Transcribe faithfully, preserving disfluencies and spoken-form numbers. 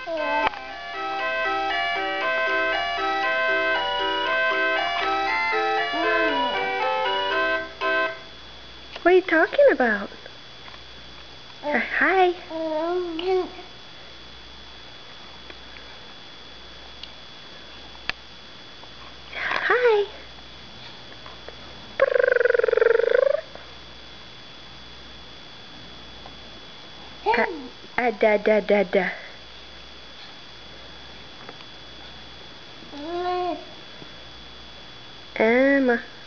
What are you talking about? Uh, hi. Hi. Uh, uh, da da da da. Emma.